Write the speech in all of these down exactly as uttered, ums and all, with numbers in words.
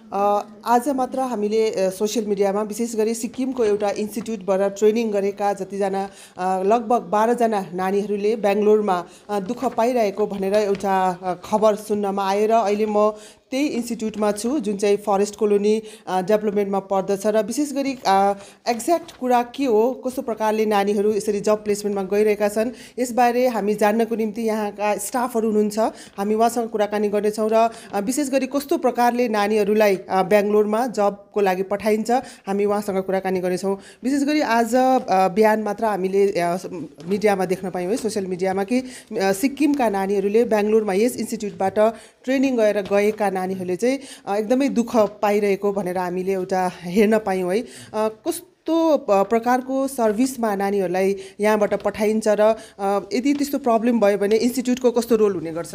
आज मात्र हामीले सोसियल मिडियामा विशेष गरी सिक्किमको एउटा इन्स्टिट्युटबाट ट्रेनिङ गरेका जतिजना लगभग बाह्रजना नानीहरूले बेङ्गलोरमा दुःख पाइरहेको भनेर एउटा खबर सुन्नमा आयो र अहिले म त्यही इन्स्टिट्युटमा छु जुन चाहिँ फरेस्ट कोलोनी डेभलपमेन्टमा पर्दछ र विशेष गरी एक्ज्याक्ट कुरा के हो कस्तो प्रकारले नानीहरू यसरी जब प्लेसमेन्टमा गइरहेका छन् यसबारे हामी जान्नको निम्ति यहाँका स्टाफहरू हुनुहुन्छ हामी उहाँसँग कुराकानी गर्नेछौँ र विशेष गरी कस्तो प्रकारले नानीहरूलाई बेङ्गलोरमा जबको लागि पठाइन्छ हामी उहाँसँग कुराकानी गर्नेछौँ। विशेष गरी आज बिहान मात्र हामीले मिडियामा देख्न पायौँ है सोसियल मिडियामा कि सिक्किमका नानीहरूले बेङ्गलोरमा यस इन्स्टिट्युटबाट ट्रेनिङ गरेर गएका नानीहरूले चाहिँ एकदमै दुःख पाइरहेको भनेर हामीले एउटा हेर्न पायौँ है। कस्तो प्रकारको सर्भिसमा नानीहरूलाई यहाँबाट पठाइन्छ र यदि त्यस्तो प्रब्लम भयो भने इन्स्टिट्युटको कस्तो रोल हुने गर्छ?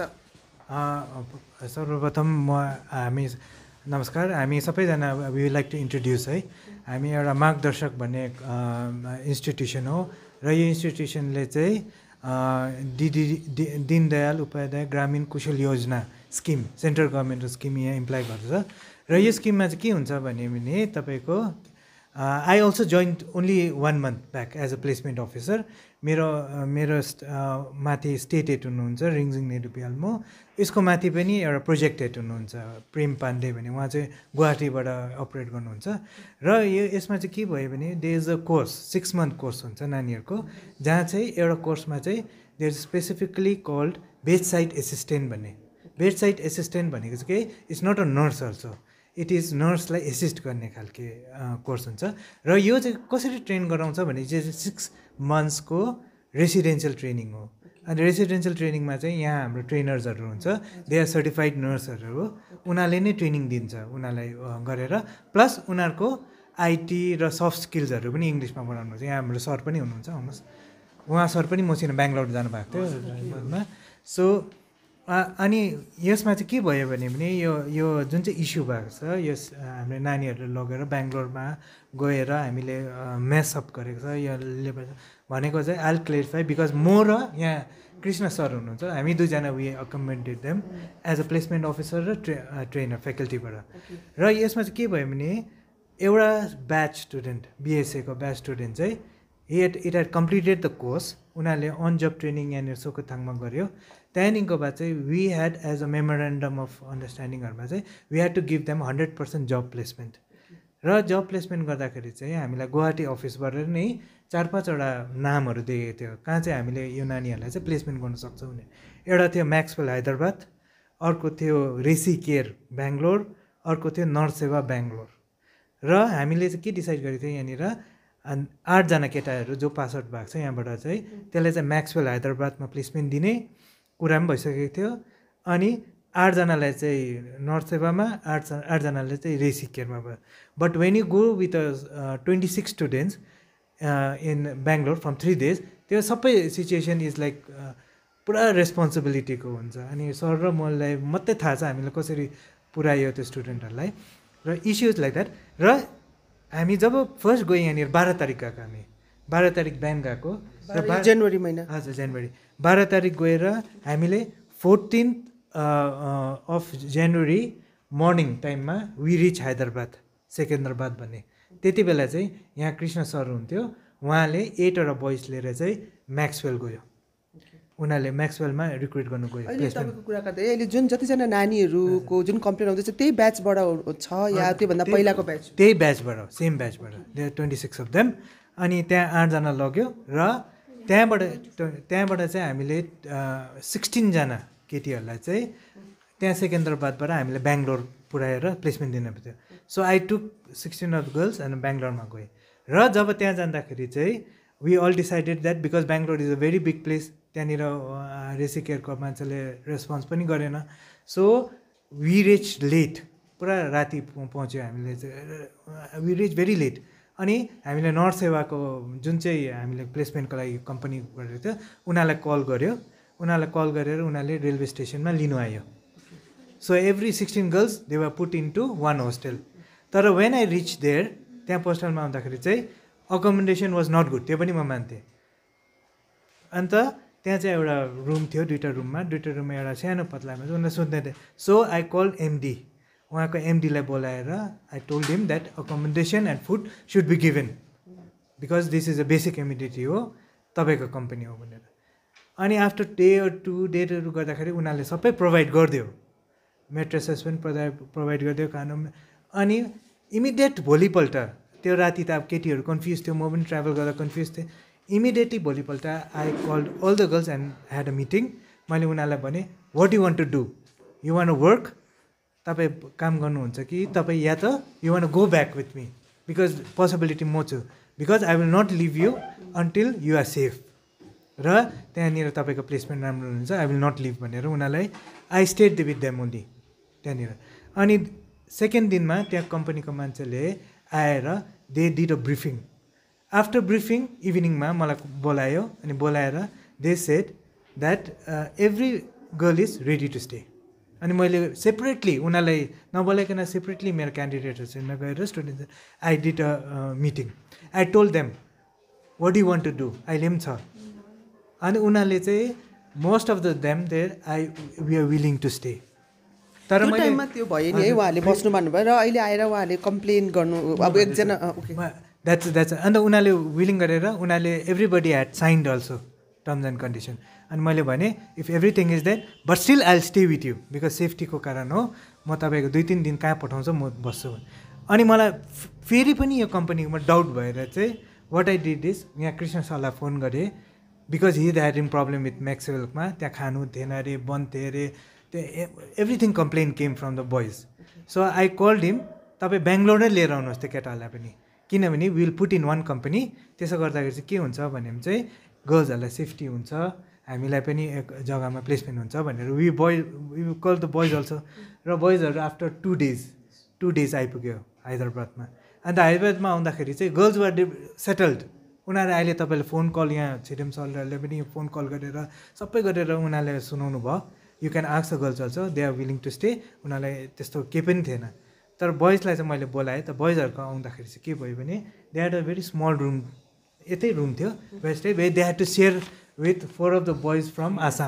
सर्वप्रथम म हामी नमस्कार, हामी सबैजना वी लाइक टु इन्ट्रोड्युस है। हामी एउटा मार्ग दर्शक भन्ने इन्स्टिट्युसन हो र यो इन्स्टिट्युसनले चाहिँ दिदी दीनदयाल उपाध्याय ग्रामीण कुशल योजना स्किम सेन्ट्रल गभर्मेन्टको स्किम यहाँ इम्प्लाइ गर्दछ र यो स्किममा चाहिँ के हुन्छ भने भने तपाईँको I also joined only one month back as a placement officer. मेरो मेरो माथि स्टेट हेड हुनुहुन्छ रिङजिङ नेडुपियाल, म यसको माथि पनि एउटा प्रोजेक्ट हेड हुनुहुन्छ प्रेम पाण्डे भन्ने, उहाँ चाहिँ गुवाहाटीबाट अपरेट गर्नुहुन्छ र यो यसमा चाहिँ के भयो भने there is a course six month course हुन्छ नानीहरूको, जहाँ चाहिँ एउटा कोर्समा चाहिँ there is specifically called bed side assistant भन्ने। बेड साइड एसिस्टेन्ट भनेको चाहिँ के, it's not a nurse also, it is नर्सलाई एसिस्ट गर्ने खालके कोर्स हुन्छ र यो चाहिँ कसरी ट्रेन गराउँछ भने चाहिँ सिक्स मन्थ्सको रेसिडेन्सियल ट्रेनिङ हो। अनि रेसिडेन्सियल ट्रेनिङमा चाहिँ यहाँ हाम्रो ट्रेनर्सहरू हुन्छ, दे आर सर्टिफाइड नर्सहरू हो, उनीहरूले नै ट्रेनिङ दिन्छ उनीहरूलाई गरेर, प्लस उनीहरूको आइटी र सफ्ट स्किल्सहरू पनि इङ्ग्लिसमा पढाउनुहुन्छ। यहाँ हाम्रो सर पनि हुनुहुन्छ, आउनुहोस्, उहाँ सर पनि मसिनो बेङ्गलोर जानुभएको थियो। सो अनि यसमा चाहिँ के भयो भने भने यो यो जुन चाहिँ इस्यु भएको छ, यस हामीले नानीहरूले लगेर बेङ्गलोरमा गएर हामीले मेसअप गरेको छ, यसले भनेको चाहिँ आइल क्लेरिफाई बिकज म र यहाँ कृष्ण सर हुनुहुन्छ, हामी दुईजना we accommodate them as a placement officer र ट्रे ट्रेनर फ्याकल्टीबाट। र यसमा चाहिँ के भयो भने एउटा ब्याच स्टुडेन्ट बिएसएको ब्याच स्टुडेन्ट चाहिँ it it had completed the course, उनीहरूले अन जब ट्रेनिङ यहाँनिर सोकोथाङमा गऱ्यो। त्यहाँदेखिको बाद चाहिँ we had as a memorandum of अन्डरस्ट्यान्डिङहरूमा चाहिँ we had to give them hundred percent job placement. र जब प्लेसमेन्ट गर्दाखेरि चाहिँ हामीलाई गुवाहाटी अफिसबाट नै चार पाँचवटा नामहरू दिएको थियो कहाँ चाहिँ हामीले यो नानीहरूलाई चाहिँ प्लेसमेन्ट गर्न सक्छौँ भने। एउटा थियो म्याक्सवेल हैदराबाद, अर्को थियो रेसी केयर बेङ्गलोर, अर्को थियो नर्थ सेवा बेङ्गलोर। र हामीले चाहिँ के डिसाइड गरेको थियो यहाँनिर आठजना केटाहरू जो पास आउट भएको छ यहाँबाट चाहिँ त्यसलाई चाहिँ म्याक्सवेल हैदराबादमा प्लेसमेन्ट दिने कुरा पनि भइसकेको थियो। अनि आठजनालाई चाहिँ नर्थ सेवामा, आठ आठजनालाई चाहिँ रेसी केयरमा भयो। But when you go with a twenty six students in Bangalore from three days, त्यो सबै सिचुएसन इज लाइक पुरा रेस्पोन्सिबिलिटीको हुन्छ। अनि सर र मलाई मात्रै थाहा छ हामीले कसरी पुऱ्यायो त्यो स्टुडेन्टहरूलाई र इस्युज लाइक द्याट। र हामी जब फर्स्ट गयो यहाँनिर बाह्र तारिक गएको, हामी बाह्र तारिक बिहान गएको जनवरी महिना, हजुर जनवरी बाह्र तारिक गएर हामीले फोर्टिन अफ जनवरी मर्निङ टाइममा वी रिच हैदराबाद सेकेन्द्राबाद भन्ने। त्यति बेला चाहिँ यहाँ कृष्ण सर हुन्थ्यो, उहाँले एटवटा बोइज लिएर चाहिँ म्याक्सवेल गयो, उनीहरूले म्याक्सवेलमा रिक्रुट गर्नु गयो। अहिले तपाईँको कुरा गर्दै अहिले जुन जतिजना नानीहरूको जुन कम्प्लेन आउँदैछ त्यही ब्याचबाट छ या त्योभन्दा पहिलाको ब्याच? त्यही ब्याचबाट, सेम ब्याचबाट, there twenty six of them. अनि त्यहाँ आठजना लग्यो र त्यहाँबाट त्यहाँबाट चाहिँ हामीले सिक्सटिनजना केटीहरूलाई चाहिँ त्यहाँ सेकेन्द्राबादबाट हामीले बेङ्गलोर पुऱ्याएर प्लेसमेन्ट दिनु पर्थ्यो। So I took sixteen of girls and बेङ्गलोरमा गएँ। र जब त्यहाँ जाँदाखेरि चाहिँ we all decided that because Bangalore is a very big place, त्यहाँनिर रेसी केयरको मान्छेले रेस्पोन्स पनि गरेन। सो वी रिच लेट, पुरा राति पहुँच्यो हामीले चाहिँ, वी रिच भेरी लेट। अनि हामीले नर्थ सेवाको जुन चाहिँ हामीले प्लेसमेन्टको लागि कम्पनी गरेको थियो उनीहरूलाई कल गऱ्यो, उनीहरूलाई कल गरेर उनीहरूले रेलवे स्टेसनमा लिनु आयो। So every sixteen girls they were put into one hostel. तर वेन आई रिच देयर, त्यहाँ होस्टेलमा आउँदाखेरि चाहिँ अकोमोडेसन वाज नट गुड, त्यो पनि म मान्थेँ। अन्त त्यहाँ चाहिँ एउटा रुम थियो, दुईवटा रुममा दुईवटा रुममा एउटा सानो पत्लामा चाहिँ उनीहरूले सोध्दै थिएँ। सो आई कल एमडी, उहाँको एमडीलाई बोलाएर I told him that accommodation and food should be given because this is a basic amenity हो तपाईँको कम्पनी हो भनेर अनि आफ्टर डे टु डेहरू गर्दाखेरि उनीहरूले सबै प्रोभाइड गरिदियो मेट्रेसेस पनि प्रोभाइड प्रोभाइड गरिदियो खानु अनि इमिडिएट भोलिपल्ट त्यो राति त अब केटीहरू कन्फ्युज थियो म पनि ट्राभल गर्दा कन्फ्युज थिएँ इमिडिएटली भोलिपल्ट I called all the girls and had a meeting मैले उनीहरूलाई भने what you want to do you want work तपाईँ काम गर्नुहुन्छ कि तपाईँ या त you want go back with me because possibility म छु because I will not leave you until you are safe र त्यहाँनिर तपाईँको प्लेसमेन्ट राम्रो हुन्छ आई विल नट लिभ भनेर उनीहरूलाई I stayed with them only त्यहाँनिर अनि सेकेन्ड दिनमा त्यहाँ कम्पनीको मान्छेले आएर they did a briefing after briefing इभिनिङमा मलाई बोलायो अनि बोलाएर they said that every girl is ready to stay अनि मैले सेपरेटली उनीहरूलाई नबोलाइकन सेपरेटली मेरो क्यान्डिडेटहरूसँग गएर student I did a meeting I told them what you want to do अहिले पनि छ अनि उनीहरूले चाहिँ most of the them there I we are willing to stay तर त्यो टाइममा त्यो भयो नि है उहाँहरूले बस्नु भन्नुभयो र अहिले आएर उहाँहरूले कम्प्लेन गर्नु अब एकजना द्याट्स द्याट्स अन्त उनीहरूले विलिङ गरेर उनीहरूले everybody had signed also terms and condition अनि मैले भने if everything is that but still I stay with you because सेफ्टीको कारण हो म तपाईँको दुई तिन दिन कहाँ पठाउँछ म बस्छु अनि मलाई फेरि पनि यो कम्पनीमा डाउट भएर चाहिँ वाट आई डिड इज यहाँ कृष्ण सरलाई फोन गरेँ because he had in problem with म्याक्सवेलमा त्यहाँ खानु थिएन अरे बन्द थियो अरे त्यो everything complain came from the boys so I called him तपाईँ बेङ्गलोरै लिएर आउनुहोस् त्यो केटाहरूलाई पनि किनभने will put in one company त्यसो गर्दाखेरि चाहिँ के हुन्छ भने चाहिँ गर्ल्सहरूलाई सेफ्टी हुन्छ हामीलाई पनि एक जग्गामा प्लेसमेन्ट हुन्छ भनेर we boy we call the boys also र बोइजहरू after two days two days आइपुग्यो हैदराबादमा अन्त हैदराबादमा आउँदाखेरि चाहिँ गर्ल्स वर सेटल्ड उनीहरू अहिले तपाईँले फोन कल यहाँ छिरिम सरहरूले पनि फोन कल गरेर सबै गरेर उनीहरूले सुनाउनु भयो you can ask the girls also they are willing to stay उनीहरूलाई त्यस्तो केही पनि थिएन तर बोइजलाई चाहिँ मैले बोलाएँ त बोइजहरूको आउँदाखेरि चाहिँ के भयो भने they had a very small room यतै रुम थियो वेस्टै way they had to share with four of the boys from Assam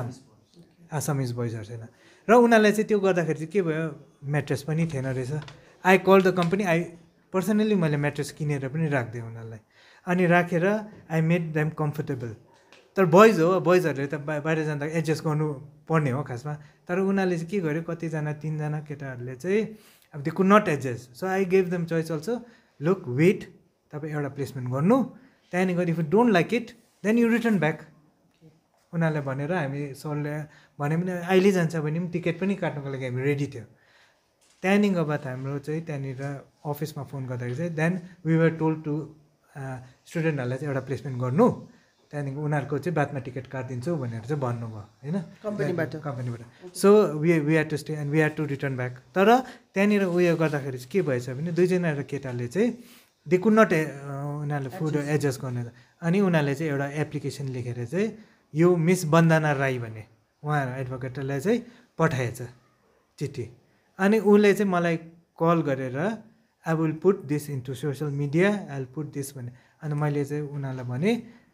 Assamese बोइजहरू थिएन र उनीहरूलाई चाहिँ त्यो गर्दाखेरि चाहिँ के भयो म्याट्रेस पनि थिएन रहेछ I call the company I personally मैले म्याट्रेस किनेर पनि राखिदिएँ उनीहरूलाई अनि राखेर आई मेड देम कम्फर्टेबल तर बोइज हो बोइजहरूले त बाहिर जाँदा एडजस्ट गर्नु पर्ने हो खासमा तर उनीहरूले चाहिँ के गर्यो कतिजना तिनजना केटाहरूले चाहिँ अब they could not adjust so I gave them choice also look wait तपाईँ एउटा प्लेसमेन्ट गर्नु त्यहाँदेखि if you don't like it then you return back उनीहरूले भनेर हामी सरले भने पनि अहिले जान्छ भने पनि टिकट पनि काट्नुको लागि हामी रेडी थियो त्यहाँदेखिको बाद हाम्रो चाहिँ त्यहाँनिर अफिसमा फोन गर्दाखेरि चाहिँ then we were told to स्टुडेन्टहरूलाई चाहिँ एउटा प्लेसमेन्ट गर्नु त्यहाँदेखि उनीहरूको चाहिँ बादमा टिकट काटिदिन्छु भनेर चाहिँ भन्नुभयो होइन कम्पनीबाट कम्पनीबाट so we we had to stay and we had to return back तर त्यहाँनिर उयो गर्दाखेरि चाहिँ के भएछ भने दुईजना केटाले चाहिँ दे कुड नट उनीहरूले फुड एडजस्ट गर्ने अनि उनीहरूले चाहिँ एउटा एप्लिकेसन लेखेर चाहिँ यो मिस वन्दना राई भन्ने उहाँ एडभोकेटलाई चाहिँ पठाएछ चिठी अनि उसले चाहिँ मलाई कल गरेर I will put this into social media I will put this भने अनि मैले चाहिँ उनीहरूलाई भने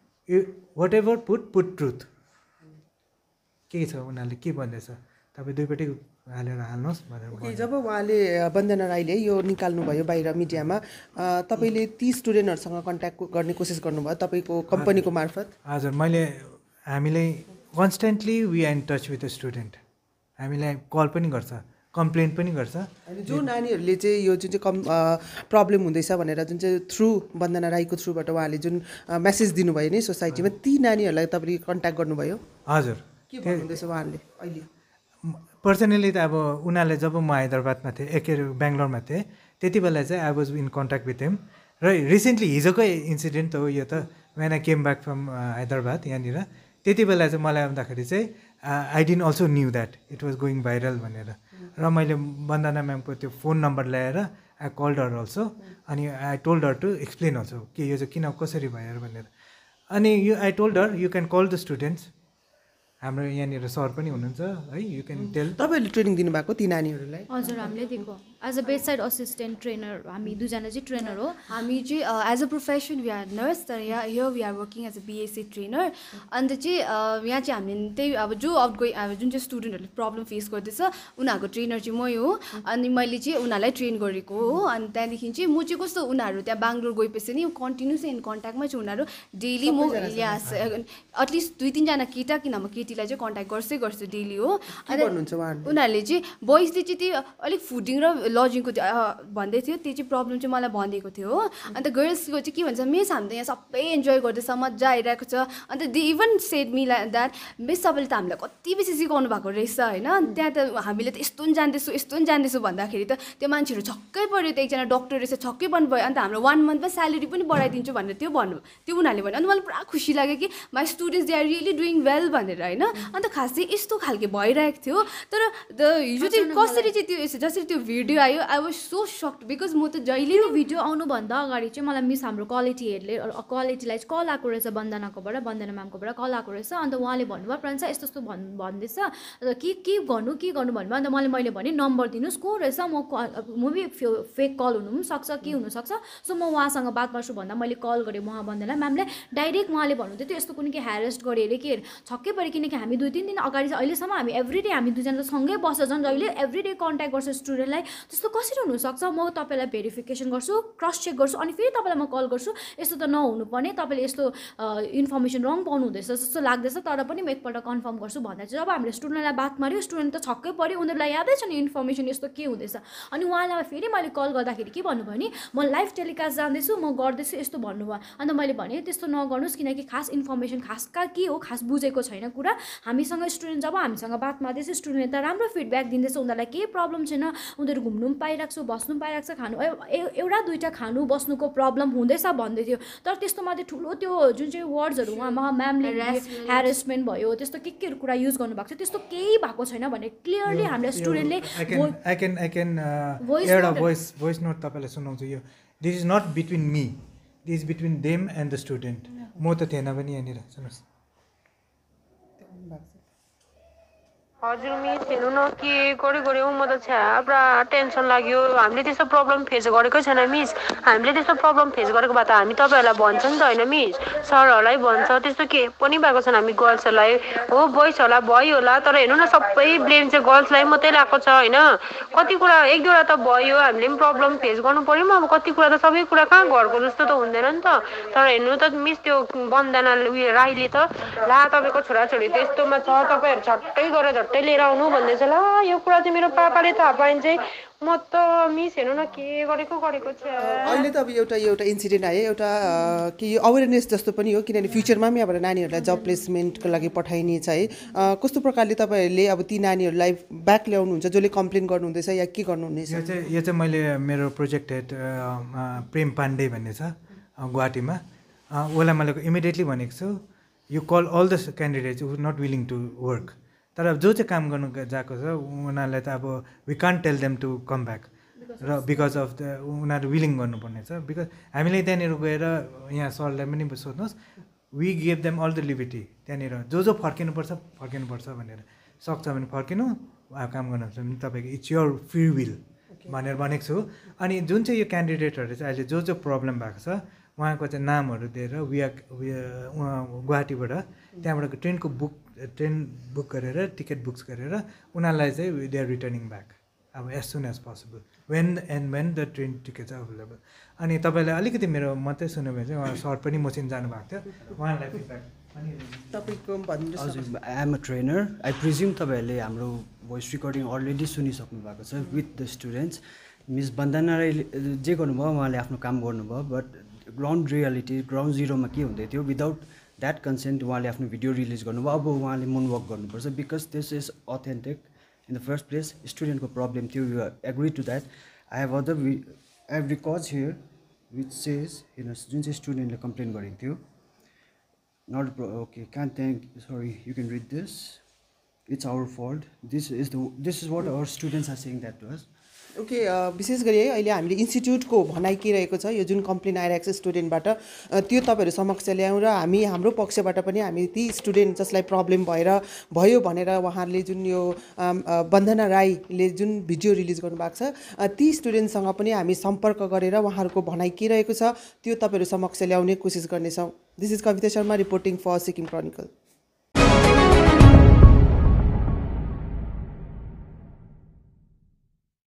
whatever put put truth के छ उनीहरूले के भन्दैछ तपाईँ दुईपट्टि हालेर हाल्नुहोस् भनेर जब उहाँले वन्दना राईले यो निकाल्नुभयो बाहिर मिडियामा तपाईँले ती स्टुडेन्टहरूसँग कन्ट्याक्ट गर्ने कोसिस गर्नुभयो तपाईँको कम्पनीको मार्फत हजुर मैले हामीले constantly we are in touch with the student हामीलाई कल पनि गर्छ कम्प्लेन पनि गर्छ अनि जो नानीहरूले चाहिँ यो जुन चाहिँ कम प्रब्लम हुँदैछ भनेर जुन चाहिँ थ्रु वन्दना राईको थ्रुबाट उहाँले जुन मेसेज दिनुभयो नि सोसाइटीमा ती नानीहरूलाई तपाईँले कन्ट्याक्ट गर्नुभयो हजुर के भन्नुहुँदैछ उहाँहरूले अहिले पर्सनली त अब उनीहरूले जब म हैदराबादमा थिएँ एक बेङ्गलोरमा थिएँ त्यति बेला चाहिँ I was in contact with him र रिसेन्टली हिजोकै इन्सिडेन्ट त हो यो त when I came back from Hyderabad यहाँनिर त्यति बेला चाहिँ मलाई आउँदाखेरि चाहिँ I didn't also knew that it was going viral भनेर र मैले वन्दना म्यामको त्यो फोन नम्बर ल्याएर आई कल्ड हर अल्सो अनि I told her to explain also कि यो चाहिँ किन कसरी भयो भनेर अनि यो I told her you can call the students हाम्रो यहाँनिर सर पनि हुनुहुन्छ है यु क्यान टेल तपाईँहरूले ट्रेनिङ दिनुभएको ती नानीहरूलाई हजुर हामीले दिएको as a bedside assistant trainer हामी दुईजना चाहिँ ट्रेनर हो हामी चाहिँ as a profession we are nurse तर यहाँ here we are working as a BSc trainer अन्त चाहिँ यहाँ चाहिँ हामीले त्यही अब जो आउट गइ अब जुन चाहिँ स्टुडेन्टहरूले प्रब्लम फेस गर्दैछ उनीहरूको ट्रेनर चाहिँ मै हो अनि मैले चाहिँ उनीहरूलाई ट्रेन गरेको हो अनि त्यहाँदेखि चाहिँ म चाहिँ कस्तो उनीहरू त्यहाँ बाङ्गलोर गएपछि नि कन्टिन्युस इन कन्ट्याक्टमै चाहिँ उनीहरू डेली म या एटलिस्ट दुई तिनजना केटा कि नभए केटीलाई चाहिँ कन्ट्याक्ट गर्छै गर्छु डेली हो अनि उनीहरूले चाहिँ बोइजले चाहिँ त्यो अलिक फुडिङ र लजिङको भन्दै थियो त्यो चाहिँ प्रब्लम चाहिँ मलाई भनिदिएको थियो हो अन्त गर्ल्सको चाहिँ के भन्छ मिस हामी त यहाँ सबै इन्जोय गर्दैछ मजा आइरहेको छ and they even said me like that miss तपाईँले त हामीलाई कति बेसी सिकाउनु भएको रहेछ होइन त्यहाँ त हामीले त यस्तो पनि जान्दैछु यस्तो पनि जान्दैछु भन्दाखेरि त त्यो मान्छेहरू छक्कै पऱ्यो त एकजना डक्टर रहेछ छक्कै पर्नु भयो अन्त हाम्रो वान मन्थमा स्यालेरी पनि बढाइदिन्छु भनेर त्यो भन्नु त्यो उनीहरूले भन्यो अन्त मलाई पुरा खुसी लाग्यो कि my students they are really doing well भनेर होइन अन्त खास चाहिँ यस्तो खालको भइरहेको थियो तर द हिजो चाहिँ कसरी चाहिँ त्यो जसरी त्यो भिडियो आयो I was so shocked because म त जहिले यो भिडियो आउनुभन्दा अगाडि चाहिँ मलाई मिस हाम्रो क्वालिटीहरूले क्वालिटीलाई चाहिँ कल आएको रहेछ वन्दनाकोबाट वन्दना म्यामकोबाट कल आएको रहेछ अन्त उहाँले भन्नुभयो प्रान्सा यस्तो यस्तो भन् भन्दैछ के के गर्नु के गर्नु भन्नुभयो अन्त मैले मैले भने नम्बर दिनुहोस् को रहेछ म म बी फेक कल हुनु पनि सक्छ के हुनसक्छ सो म उहाँसँग बात गर्छु भन्दा मैले कल गरेँ उहाँ वन्दनालाई म्यामले डाइरेक्ट उहाँले भन्नुहुन्थ्यो त्यो यस्तो कुनै के ह्यारेस्ट गरेँ अरे के छक्कै पऱ्यो किनकि हामी दुई तिन दिन अगाडि चाहिँ अहिलेसम्म हामी एभ्रिडे हामी दुईजना त सँगै बस्छ झन् जहिले एभ्रिडे कन्ट्याक्ट गर्छ स्टुडेन्टलाई त्यस्तो कसरी हुनसक्छ म तपाईँलाई भेरिफिकेसन गर्छु क्रस चेक गर्छु अनि फेरि तपाईँलाई म कल गर्छु यस्तो त नहुनुपर्ने तपाईँले यस्तो इन्फर्मेसन रङ पाउनु हुँदैछ जस्तो लाग्दैछ तर पनि म एकपल्ट कन्फर्म गर्छु भन्दा चाहिँ जब हामीले स्टुडेन्टलाई बात माऱ्यो स्टुडेन्ट त छक्कै पऱ्यो उनीहरूलाई यादै छ नि इन्फर्मेसन यस्तो के हुँदैछ अनि उहाँलाई फेरि मैले कल गर्दाखेरि के भन्नुभयो नि म लाइभ टेलिकास्ट जाँदैछु म गर्दैछु यस्तो भन्नुभयो अन्त मैले भने त्यस्तो नगर्नुहोस् किनकि खास इन्फर्मेसन खासका के हो खास बुझेको छैन कुरा हामीसँग स्टुडेन्ट जब हामीसँग बात मार्दैछ स्टुडेन्टले त राम्रो फिडब्याक दिँदैछ उनीहरूलाई केही प्रब्लम छैन उनीहरू घुम्नु पनि पाइरहेको छ बस्नु पनि पाइरहेको छ खानु एउटा दुइटा खानु बस्नुको प्रब्लम हुँदैछ भन्दै थियो तर त्यस्तो मात्रै ठुलो त्यो जुन चाहिँ वर्ड्सहरू उहाँ म्यामले ह्यारेसमेन्ट भयो त्यस्तो के केहरू कुरा युज गर्नुभएको छ त्यस्तो केही भएको छैन भने क्लियरली हामीले स्टुडेन्टले आई क्यान आई क्यान एउटा भोइस भोइस नोट तपाईँलाई सुनाउँछु यो this is not between me this is between them and the student म त थिएन पनि यहाँनिर सुन्नुहोस् हजुर मिस हेर्नु न के गऱ्यो गऱ्यो म त छ्या पुरा टेन्सन लाग्यो हामीले त्यस्तो प्रब्लम फेस गरेकै छैन मिस हामीले त्यस्तो प्रब्लम फेस गरेको भए त हामी तपाईँहरूलाई भन्छ नि त होइन मिस सरहरूलाई भन्छ त्यस्तो के पनि भएको छैन हामी गर्ल्सहरूलाई हो बोइजहरूलाई भयो होला तर हेर्नु न सबै ब्लेम चाहिँ गर्ल्सलाई मात्रै लगाएको छ होइन कति कुरा एक दुईवटा त भयो हामीले पनि प्रब्लम फेस गर्नु पऱ्यो अब कति कुरा त सबै कुरा कहाँ घरको जस्तो त हुँदैन नि त तर हेर्नु त मिस त्यो वन्दना उयो राईले त ला तपाईँको छोराछोरी त्यस्तोमा छ तपाईँहरू झट्टै गरेर झट्टै लिएर आउनु भन्दैछ ल यो कुरा चाहिँ मेरो पापाले थाहा पाइन् चाहिँ म त मिस हेर्नु न के गरेको गरेको छ अहिले त अब एउटा यो एउटा इन्सिडेन्ट आयो एउटा कि यो अवेरनेस जस्तो पनि हो किनभने फ्युचरमा पनि अब नानीहरूलाई जब प्लेसमेन्टको लागि पठाइने छ है कस्तो प्रकारले तपाईँहरूले अब ती नानीहरूलाई ब्याक ल्याउनुहुन्छ जसले कम्प्लेन गर्नुहुँदैछ या के गर्नुहुनेछ यो चाहिँ यो चाहिँ मैले मेरो प्रोजेक्ट हेड प्रेम पाण्डे भन्ने छ गुवाहाटीमा उसलाई मैले इमिडिएटली भनेको छु you call all the candidates who not willing to work तर अब जो चाहिँ काम गर्नु गएको छ उनीहरूलाई त अब we can't tell them to come back र बिकज अफ द उनीहरू विलिङ गर्नुपर्ने छ बिकज हामीले त्यहाँनिर गएर यहाँ सरलाई पनि सोध्नुहोस् we give them all the liberty त्यहाँनिर जो जो फर्किनुपर्छ फर्किनुपर्छ भनेर सक्छ भने फर्किनु काम गर्नुहुन्छ भने तपाईँको इट्स योर फ्री विल भनेर भनेको छु अनि जुन चाहिँ यो क्यान्डिडेटहरू चाहिँ अहिले जो जो प्रब्लम भएको छ उहाँको चाहिँ नामहरू दिएर विया गुवाहाटीबाट त्यहाँबाट ट्रेनको बुक ट्रेन बुक गरेर टिकट बुक्स गरेर उनीहरूलाई चाहिँ दे आर रिटर्निङ ब्याक अब as soon as possible when and when the train tickets are available अनि तपाईँले अलिकति मेरो मात्रै सुन्यो भने चाहिँ उहाँ सर पनि मसिन जानुभएको थियो उहाँलाई फिडब्याक तपाईँको भन्नुहोस् हजुर I am a trainer I presume तपाईँहरूले हाम्रो भोइस रेकर्डिङ अलरेडी सुनिसक्नु भएको छ with the students miss Vandana राईले जे गर्नुभयो उहाँले आफ्नो काम गर्नुभयो बट ग्राउन्ड रियालिटी ग्राउन्ड जिरोमा के हुँदै थियो विदाउट द्याट कन्सेन्ट उहाँले आफ्नो भिडियो रिलिज गर्नुभयो अब उहाँले मुन वर्क गर्नुपर्छ because this is authentic in the first place स्टुडेन्टको प्रब्लम थियो you agree to that I have other I have records here which says हेर्नुहोस् जुन चाहिँ स्टुडेन्टले कम्प्लेन गरेको थियो not okay can thank sorry you can read this it's our fault this is the this is what our students are saying that to us okay विशेष गरी है अहिले हामीले इन्स्टिट्युटको भनाइ के रहेको छ यो जुन कम्प्लेन आइरहेको छ स्टुडेन्टबाट त्यो तपाईँहरू समक्ष ल्यायौँ र हामी हाम्रो पक्षबाट पनि हामी ती स्टुडेन्ट जसलाई प्रब्लम भएर भयो भनेर उहाँहरूले जुन यो वन्दना राईले जुन भिडियो रिलिज गर्नुभएको छ ती स्टुडेन्टसँग पनि हामी सम्पर्क गरेर उहाँहरूको भनाइ के रहेको छ त्यो तपाईँहरू समक्ष ल्याउने कोसिस गर्नेछौँ। This is Kavita Sharma reporting for Sikkim chronicle.